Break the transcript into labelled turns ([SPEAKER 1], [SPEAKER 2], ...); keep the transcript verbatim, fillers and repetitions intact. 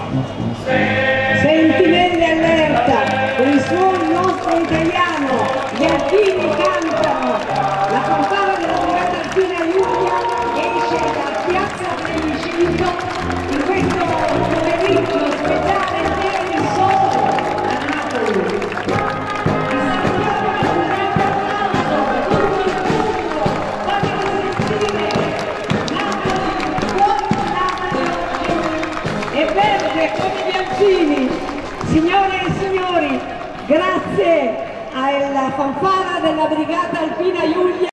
[SPEAKER 1] Sentinelle allerta, con il suono nostro italiano, gli alpini cantano, la fanfara della Brigata Alpina Giulia esce da Piazza Plebiscito in questo pomeriggio speciale per il sole a Napoli. Vi salutiamo con un grande applauso, tutti il mondo, fatemi sentire, Napoli, buon Napoli oggi, è verde come gli alpini. Signore e signori, grazie alla fanfara della Brigata Alpina Giulia.